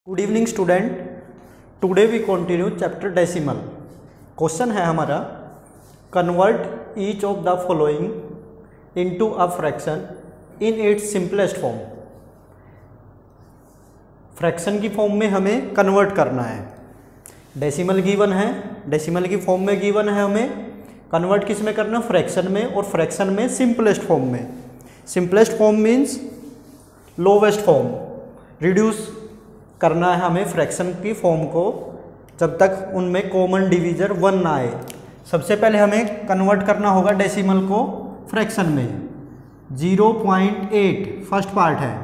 Good evening student. Today we continue chapter decimal. Question है हमारा, convert each of the following into a fraction in its simplest form. Fraction की form में हमें convert करना है। Decimal given है, decimal की फॉर्म में गिवन है, हमें कन्वर्ट किस में करना, फ्रैक्शन में, और फ्रैक्शन में सिंपलेस्ट फॉर्म में। Simplest form means lowest form. Reduce करना है हमें फ्रैक्शन की फॉर्म को जब तक उनमें कॉमन डिवीजर 1 ना आए। सबसे पहले हमें कन्वर्ट करना होगा डेसिमल को फ्रैक्शन में। 0.8 फर्स्ट पार्ट है,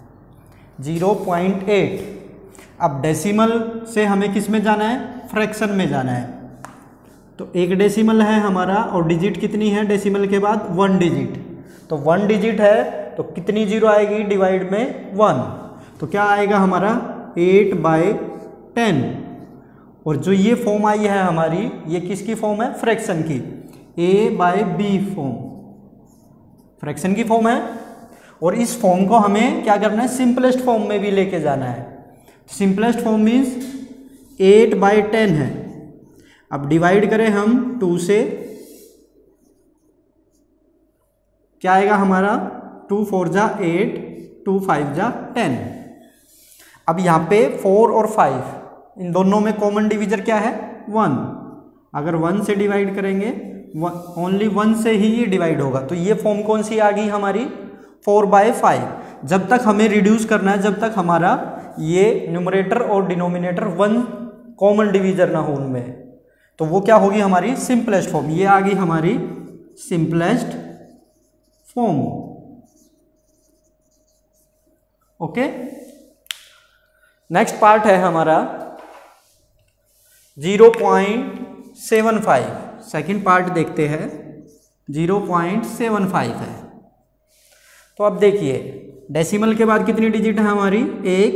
0.8। अब डेसिमल से हमें किस में जाना है, फ्रैक्शन में जाना है। तो एक डेसिमल है हमारा और डिजिट कितनी है डेसिमल के बाद, 1 डिजिट। तो 1 डिजिट है तो कितनी जीरो आएगी डिवाइड में 1, तो क्या आएगा हमारा 8/10। और जो ये फॉर्म आई है हमारी, ये किसकी फॉर्म है, फ्रैक्शन की, A/B फॉर्म, फ्रैक्शन की फॉर्म है। और इस फॉर्म को हमें क्या करना है, सिंपलेस्ट फॉर्म में भी लेके जाना है। सिंपलेस्ट फॉर्म मीन्स 8/10 है। अब डिवाइड करें हम 2 से, क्या आएगा हमारा, 2 4 जा 8, 2 5 जा 10। अब यहाँ पे 4 और 5 इन दोनों में कॉमन डिवीजर क्या है, 1। अगर 1 से डिवाइड करेंगे, ओनली 1 से ही ये डिवाइड होगा। तो ये फॉर्म कौन सी आ गई हमारी, 4/5। जब तक हमें रिड्यूस करना है, जब तक हमारा ये न्यूमरेटर और डिनोमिनेटर 1 कॉमन डिवीजर ना हो उनमें, तो वो क्या होगी हमारी सिंपलेस्ट फॉर्म। ये आ गई हमारी simplest form. Okay, next part है हमारा 0.75। सेकंड पार्ट देखते हैं, 0.75 है। तो अब देखिए डेसिमल के बाद कितनी डिजिट है हमारी, 1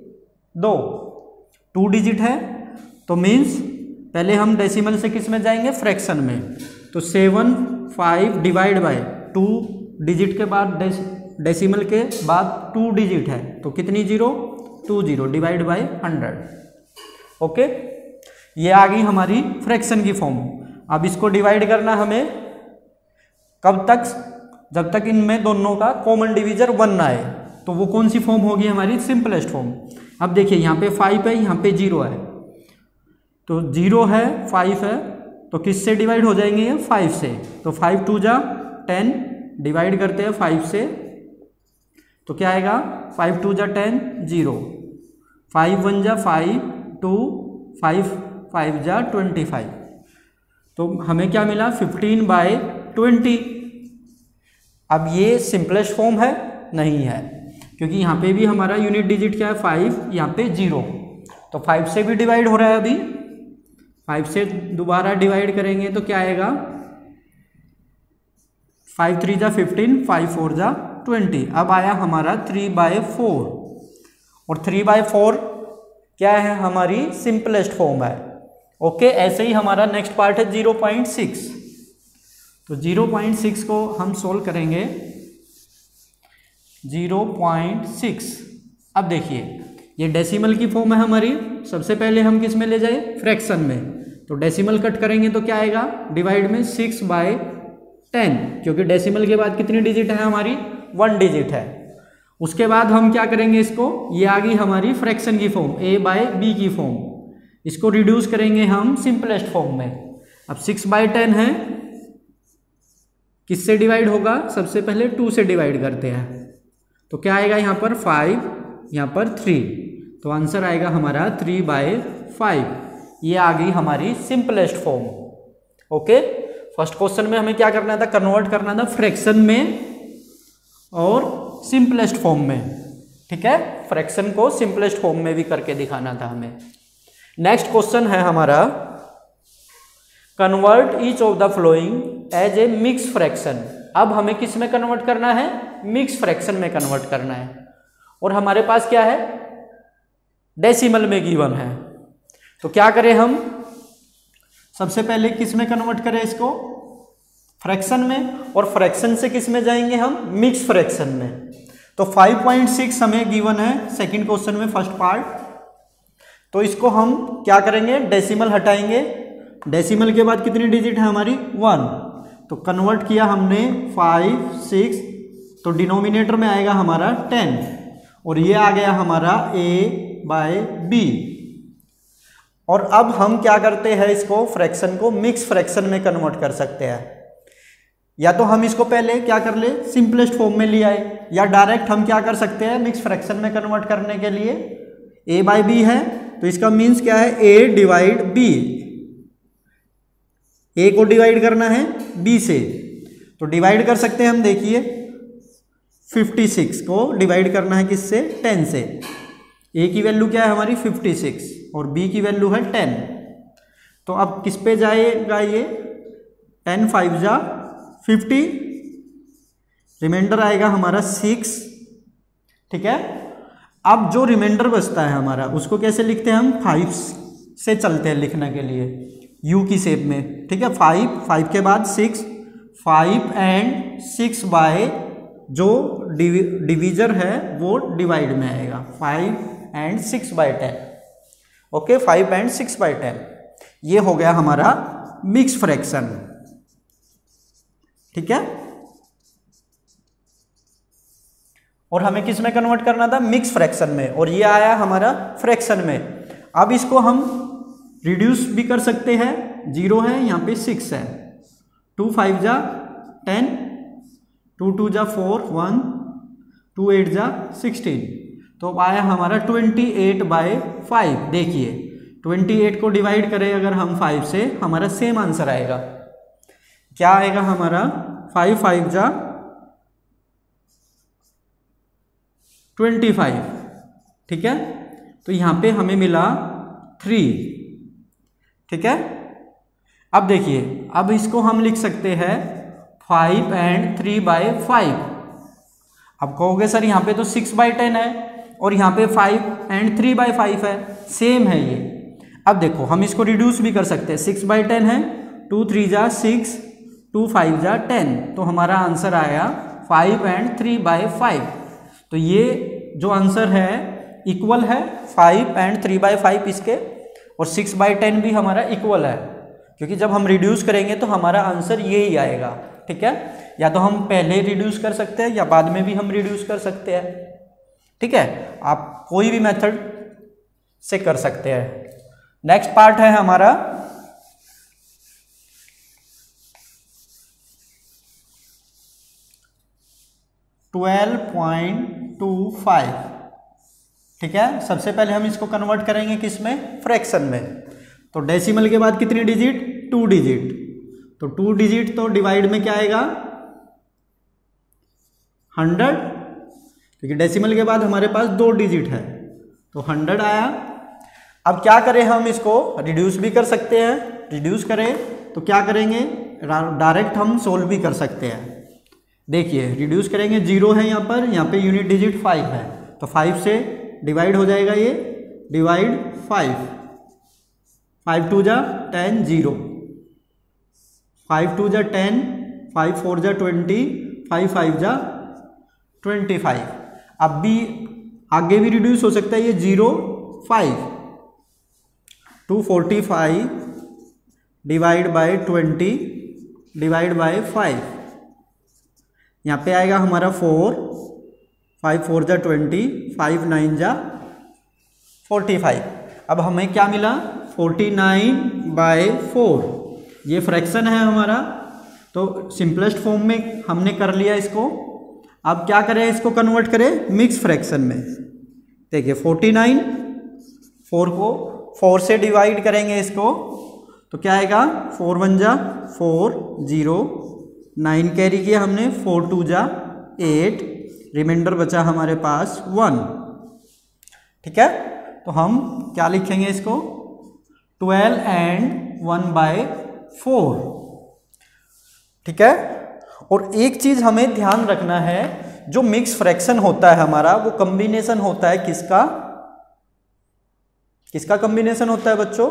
2 डिजिट है। तो मीन्स पहले हम डेसिमल से किस में जाएंगे, फ्रैक्शन में। तो 7 5 डिवाइड बाय 2 डिजिट के बाद डेसिमल के बाद 2 डिजिट है, तो कितनी जीरो, 2 0 डिवाइड बाय 100। ओके, ये आ गई हमारी फ्रैक्शन की फॉर्म। अब इसको डिवाइड करना हमें कब तक, जब तक इनमें दोनों का कॉमन डिवीजर 1 ना आए। तो वो कौन सी फॉर्म होगी हमारी, सिंपलेस्ट फॉर्म। अब देखिए यहाँ पे 5 है, यहाँ पे 0 है। तो 0 है, 5 है, तो किससे डिवाइड हो जाएंगे ये, 5 से। तो 5 2 जा 10, डिवाइड करते हैं 5 से, तो क्या आएगा, 5 2 जा 10 0, 5 1 जा 5 2, 5 5 जा 25। तो हमें क्या मिला, 15/20। अब ये सिंपलेस्ट फॉर्म है, नहीं है, क्योंकि यहाँ पे भी हमारा यूनिट डिजिट क्या है, 5, यहाँ पे 0। तो 5 से भी डिवाइड हो रहा है, अभी 5 से दोबारा डिवाइड करेंगे तो क्या आएगा, 5 3 जा 15, 5 4 जा 20। अब आया हमारा 3/4, और 3/4 क्या है हमारी सिंपलेस्ट फॉर्म है। ओके, ऐसे ही हमारा नेक्स्ट पार्ट है 0.6। तो 0.6 को हम सोल्व करेंगे, 0.6। अब देखिए ये डेसिमल की फॉर्म है हमारी। सबसे पहले हम किस में ले जाए, फ्रैक्शन में। तो डेसिमल कट करेंगे तो क्या आएगा, डिवाइड में 6/10, क्योंकि डेसिमल के बाद कितनी डिजिट है हमारी, 1 डिजिट है। उसके बाद हम क्या करेंगे, इसको, ये आ गई हमारी फ्रैक्शन की फॉर्म, A/B की फॉर्म। इसको रिड्यूस करेंगे हम सिंपलेस्ट फॉर्म में। अब 6/10 है, किससे डिवाइड होगा, सबसे पहले 2 से डिवाइड करते हैं। तो क्या आएगा यहाँ पर 5, यहाँ पर 3, तो आंसर आएगा हमारा 3/5। ये आ गई हमारी simplest form. Okay, first question में हमें क्या करना था, कन्वर्ट करना था फ्रैक्शन में और सिंपलेस्ट फॉर्म में। ठीक है, फ्रैक्शन को सिंपलेस्ट फॉर्म में भी करके दिखाना था हमें। नेक्स्ट क्वेश्चन है हमारा, convert each of the following as a mix fraction. अब हमें किस में कन्वर्ट करना है, मिक्स फ्रैक्शन में कन्वर्ट करना है। और हमारे पास क्या है, डेसिमल में गिवन है। तो क्या करें हम, सबसे पहले किस में कन्वर्ट करें इसको, फ्रैक्शन में। और फ्रैक्शन से किस में जाएंगे हम, मिक्स फ्रैक्शन में। तो 5.6 हमें गिवन है सेकंड क्वेश्चन में, फर्स्ट पार्ट। तो इसको हम क्या करेंगे, डेसिमल हटाएंगे। डेसिमल के बाद कितनी डिजिट है हमारी 1, तो कन्वर्ट किया हमने 5 6, तो डिनोमिनेटर में आएगा हमारा 10 और ये आ गया हमारा a/b। और अब हम क्या करते हैं, इसको फ्रैक्शन को मिक्स फ्रैक्शन में कन्वर्ट कर सकते हैं। या तो हम इसको पहले क्या कर ले, सिंपलेस्ट फॉर्म में ले आए, या डायरेक्ट हम क्या कर सकते हैं, मिक्स फ्रैक्शन में कन्वर्ट करने के लिए a/b है तो इसका मीन्स क्या है, a/b। a को डिवाइड करना है b से, तो डिवाइड कर सकते हैं हम। देखिए 56 को डिवाइड करना है किससे, 10 से। a की वैल्यू क्या है हमारी 56 और b की वैल्यू है 10। तो अब किस पे जाएगा ये, 10 5 जा 50, रिमाइंडर आएगा हमारा 6। ठीक है, अब जो रिमाइंडर बचता है हमारा उसको कैसे लिखते हैं हम, 5 से चलते हैं लिखने के लिए, u की शेप में। ठीक है, 5 के बाद 6, 5 एंड 6 बाय जो डिवीजर है वो डिवाइड में आएगा, 5 and 6 by 10। Okay, 5 and 6 by 10, ये हो गया हमारा मिक्स फ्रैक्शन। ठीक है, और हमें किस में कन्वर्ट करना था, मिक्स फ्रैक्शन में, और ये आया हमारा फ्रैक्शन में। अब इसको हम रिड्यूस भी कर सकते हैं, 0 है यहाँ पे 6 है, 2 5 जा 10, 2 2 जा 4 1, 2 8 जा 16, तो आया हमारा 28/5। देखिए 28 को डिवाइड करें अगर हम 5 से, हमारा सेम आंसर आएगा। क्या आएगा हमारा, 5 5 जा 25। ठीक है, तो यहाँ पे हमें मिला 3। ठीक है, अब देखिए, अब इसको हम लिख सकते हैं 5 एंड 3/5। अब कहोगे सर यहाँ पे तो 6/10 है और यहाँ पे 5 एंड 3/5 है, सेम है ये। अब देखो हम इसको रिड्यूस भी कर सकते हैं, 6/10 है, 2 3 जा 6, 2 5 जा 10, तो हमारा आंसर आया 5 एंड 3/5। तो ये जो आंसर है इक्वल है 5 एंड 3/5 इसके, और 6/10 भी हमारा इक्वल है, क्योंकि जब हम रिड्यूस करेंगे तो हमारा आंसर यही आएगा। ठीक है, या तो हम पहले रिड्यूस कर सकते हैं या बाद में भी हम रिड्यूस कर सकते हैं। ठीक है, आप कोई भी मेथड से कर सकते हैं। नेक्स्ट पार्ट है हमारा $12.25। ठीक है, सबसे पहले हम इसको कन्वर्ट करेंगे किसमें, फ्रैक्शन में। तो डेसिमल के बाद कितनी डिजिट, 2 डिजिट, तो 2 डिजिट तो डिवाइड में क्या आएगा 100, क्योंकि डेसिमल के बाद हमारे पास 2 डिजिट है, तो 100 आया। अब क्या करें, हम इसको रिड्यूस भी कर सकते हैं, रिड्यूस करें तो क्या करेंगे, डायरेक्ट हम सोल्व भी कर सकते हैं। देखिए रिड्यूस करेंगे, 0 है यहाँ पे यूनिट डिजिट 5 है, तो 5 से डिवाइड हो जाएगा ये, डिवाइड 5, 5 2 जा 10 0, 5 2 जा 10, 5 4 जा 20, 5 5 जा 25। अब भी आगे भी रिड्यूस हो सकता है ये 0 5, 245 डिवाइड बाय 20 डिवाइड बाय 5, यहाँ पे आएगा हमारा 4, 5 4 जा 20, 5 9 जा 45। अब हमें क्या मिला, 49/4। ये फ्रैक्शन है हमारा, तो सिंपलेस्ट फॉर्म में हमने कर लिया इसको। अब क्या करें, इसको कन्वर्ट करें मिक्स फ्रैक्शन में। देखिए 49, 4 को 4 से डिवाइड करेंगे इसको, तो क्या आएगा, 4 1 जा 4 0, 9 कैरी किया हमने, 4 2 जा 8, रिमाइंडर बचा हमारे पास 1। ठीक है, तो हम क्या लिखेंगे इसको, 12 एंड 1/4। ठीक है, और एक चीज हमें ध्यान रखना है, जो मिक्स फ्रैक्शन होता है हमारा वो कॉम्बिनेशन होता है किसका, किसका कॉम्बिनेशन होता है बच्चों,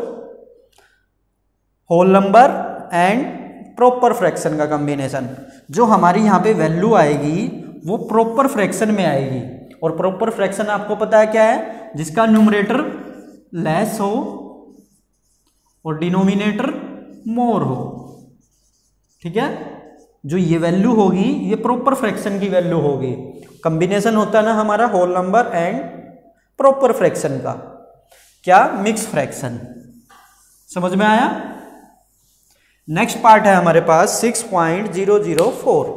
whole number and proper fraction का कॉम्बिनेशन। जो हमारी यहाँ पे वैल्यू आएगी वो प्रॉपर फ्रैक्शन में आएगी, और प्रॉपर फ्रैक्शन आपको पता है क्या है, जिसका न्यूमरेटर लेस हो और डिनोमिनेटर मोर हो। ठीक है, जो ये वैल्यू होगी ये प्रॉपर फ्रैक्शन की वैल्यू होगी। कॉम्बिनेशन होता है ना हमारा whole number and proper fraction का, क्या, मिक्स फ्रैक्शन। समझ में आया? नेक्स्ट पार्ट है हमारे पास 6.004।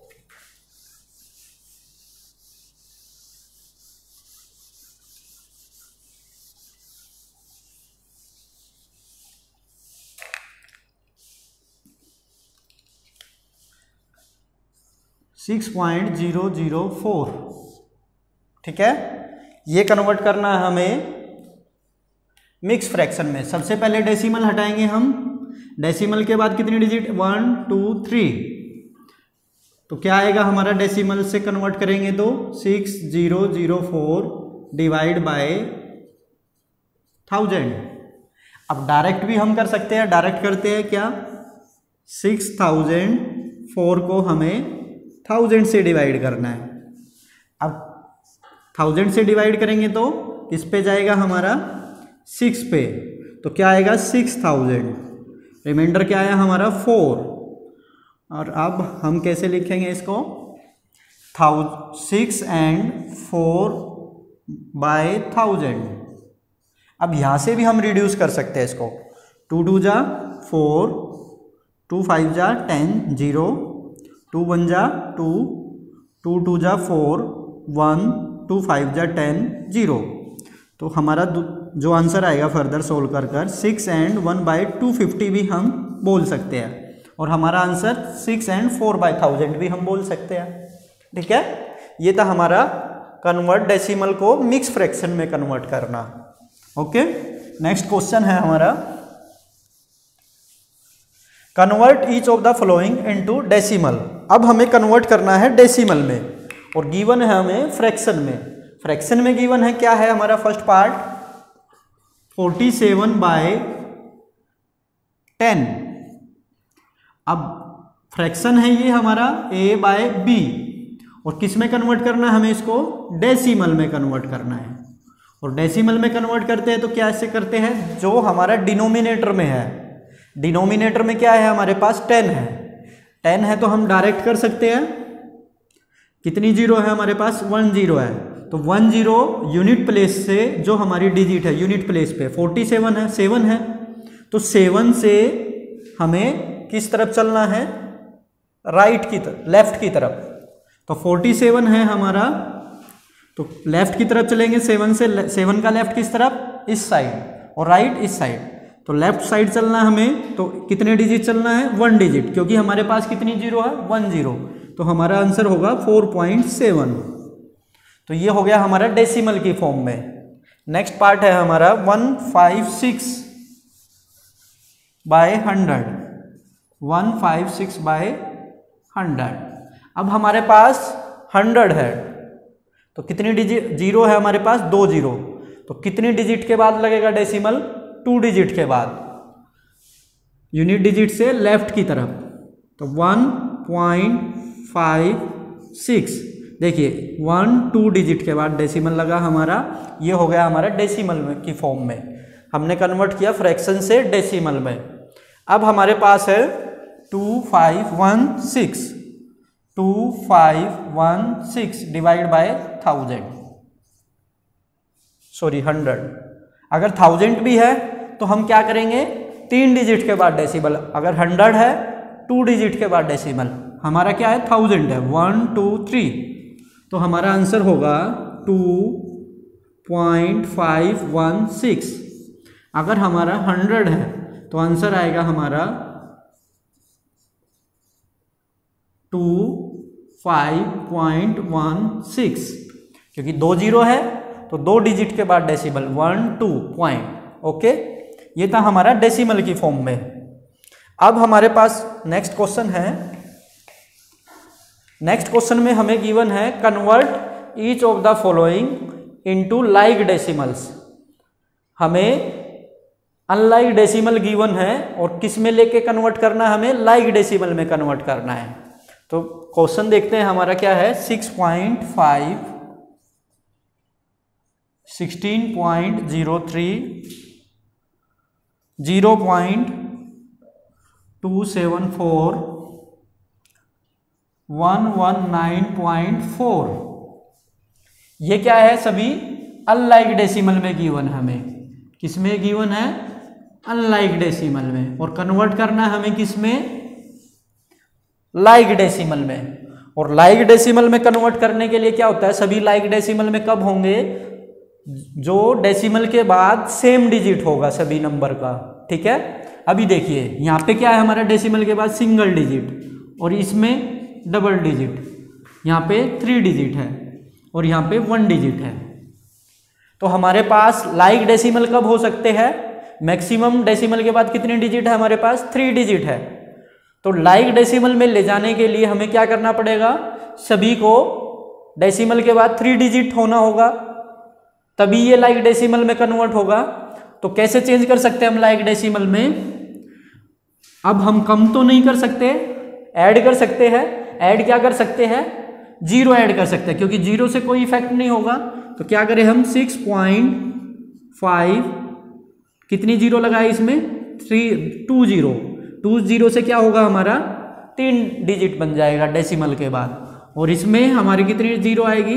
ठीक है, ये कन्वर्ट करना है हमें मिक्स फ्रैक्शन में। सबसे पहले डेसिमल हटाएंगे हम। डेसिमल के बाद कितनी डिजिट, 1 2 3, तो क्या आएगा हमारा डेसिमल से कन्वर्ट करेंगे तो 6004 डिवाइड बाय 1000। अब डायरेक्ट भी हम कर सकते हैं, डायरेक्ट करते हैं क्या, 6004 को हमें 1000 से डिवाइड करना है। अब 1000 से डिवाइड करेंगे तो किस पे जाएगा हमारा, 6 पे, तो क्या आएगा 6000, रिमाइंडर क्या आया हमारा 4। और अब हम कैसे लिखेंगे इसको, 6 and 4 by 1000। अब यहाँ से भी हम रिड्यूस कर सकते हैं इसको, 2 2 जा 4, 2 5 जा 10, 0, 2 1 जा 2, 2 2 जा 4, 1, 2 5 जा 10, 0। तो हमारा जो आंसर आएगा फर्दर सोल्व कर 6 and 1 by 250 भी हम बोल सकते हैं, और हमारा आंसर 6 and 4 by 1000 भी हम बोल सकते हैं। ठीक है, ये था हमारा कन्वर्ट डेसिमल को मिक्स फ्रैक्शन में कन्वर्ट करना। ओके, नेक्स्ट क्वेश्चन है हमारा, convert each of the following into decimal. अब हमें कन्वर्ट करना है डेसिमल में, और गिवन है हमें फ्रैक्शन में। फ्रैक्शन में गिवन है क्या है हमारा फर्स्ट पार्ट, 47/10। अब फ्रैक्शन है ये हमारा a/b, और किस में कन्वर्ट करना है हमें इसको, डेसिमल में कन्वर्ट करना है। और डेसिमल में कन्वर्ट करते हैं तो क्या ऐसे करते हैं, जो हमारा डिनोमिनेटर में है, डिनोमिनेटर में क्या है हमारे पास 10 है, 10 है तो हम डायरेक्ट कर सकते हैं। कितनी जीरो है हमारे पास, 1 0 है, तो 1 0 यूनिट प्लेस से जो हमारी डिजिट है यूनिट प्लेस पे 47 है, 7 है, तो 7 से हमें किस तरफ चलना है, राइट की तरफ, लेफ्ट की तरफ। तो 47 है हमारा, तो लेफ्ट की तरफ चलेंगे 7 से, 7 का लेफ्ट किस तरफ, इस साइड, और राइट इस साइड। तो लेफ्ट साइड चलना हमें, तो कितने डिजिट चलना है, 1 डिजिट, क्योंकि हमारे पास कितनी जीरो है, 1 0, तो हमारा आंसर होगा 4.7। तो ये हो गया हमारा डेसिमल की फॉर्म में। नेक्स्ट पार्ट है हमारा 156/100, 156/100। अब हमारे पास 100 है, तो कितनी डिजिट जीरो है हमारे पास, 2 0, तो कितनी डिजिट के बाद लगेगा डेसिमल, 2 डिजिट के बाद, यूनिट डिजिट से लेफ्ट की तरफ। तो 1.56, देखिए 1 2 डिजिट के बाद डेसिमल लगा हमारा, ये हो गया हमारा डेसिमल की फॉर्म में। हमने कन्वर्ट किया फ्रैक्शन से डेसिमल में। अब हमारे पास है 2516 डिवाइड बाय 1000, सॉरी 100। अगर 1000 भी है तो हम क्या करेंगे, 3 डिजिट के बाद डेसिमल, अगर 100 है 2 डिजिट के बाद डेसिमल, हमारा क्या है 1000 है, 1 2 3, तो हमारा आंसर होगा 2.516। अगर हमारा 100 है तो आंसर आएगा हमारा 25.16, क्योंकि 2 0 है तो 2 डिजिट के बाद डेसिमल, 1 2 पॉइंट। ओके, ये था हमारा डेसिमल की फॉर्म में। अब हमारे पास नेक्स्ट क्वेश्चन है, नेक्स्ट क्वेश्चन में हमें गिवन है convert each of the following into like decimals. हमें अनलाइक डेसिमल गिवन है और किस में लेके कन्वर्ट करना है, हमें लाइक डेसिमल में कन्वर्ट करना है। तो क्वेश्चन देखते हैं हमारा क्या है, 6.5 16.03, 0.274, 119.4। ये क्या है? सभी अनलाइक डेसिमल में गिवन है हमें। किस में गिवन है? अनलाइक डेसिमल में। और कन्वर्ट करना है हमें किस में? लाइक डेसिमल में। और लाइक डेसिमल में कन्वर्ट करने के लिए क्या होता है? सभी लाइक डेसिमल में कब होंगे? जो डेसिमल के बाद सेम डिजिट होगा सभी नंबर का। ठीक है, अभी देखिए यहाँ पे क्या है हमारा? डेसिमल के बाद सिंगल डिजिट, और इसमें डबल डिजिट, यहाँ पे 3 डिजिट है और यहाँ पे 1 डिजिट है। तो हमारे पास लाइक डेसिमल कब हो सकते हैं? मैक्सिमम डेसिमल के बाद कितने डिजिट है हमारे पास? 3 डिजिट है। तो लाइक डेसिमल में ले जाने के लिए हमें क्या करना पड़ेगा? सभी को डेसिमल के बाद 3 डिजिट होना होगा, तभी ये लाइक डेसिमल में कन्वर्ट होगा। तो कैसे चेंज कर सकते हैं हम लाइक डेसिमल में? अब हम कम तो नहीं कर सकते, ऐड कर सकते हैं। ऐड क्या कर सकते हैं? 0 ऐड कर सकते हैं, क्योंकि 0 से कोई इफेक्ट नहीं होगा। तो क्या करें हम? 6.5, कितनी 0 लगाए इसमें? 2 0 से क्या होगा हमारा? 3 डिजिट बन जाएगा डेसिमल के बाद। और इसमें हमारी कितनी 0 आएगी?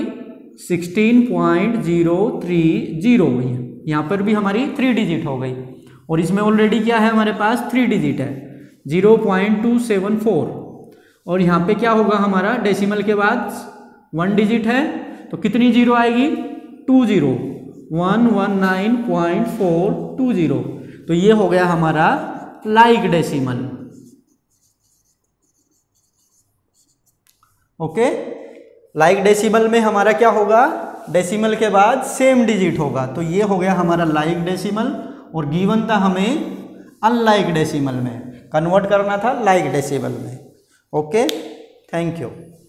16.030। यहाँ पर भी हमारी 3 डिजिट हो गई। और इसमें ऑलरेडी क्या है हमारे पास? 3 डिजिट है, 0.274। और यहाँ पे क्या होगा हमारा? डेसिमल के बाद 1 डिजिट है, तो कितनी 0 आएगी? 2 0, 119.420। तो ये हो गया हमारा like decimal. Okay, like decimal में हमारा क्या होगा? डेसिमल के बाद सेम डिजिट होगा। तो ये हो गया हमारा लाइक डेसिमल। और गिवन था हमें अनलाइक डेसिमल में, कन्वर्ट करना था लाइक डेसिमल में। Okay, thank you.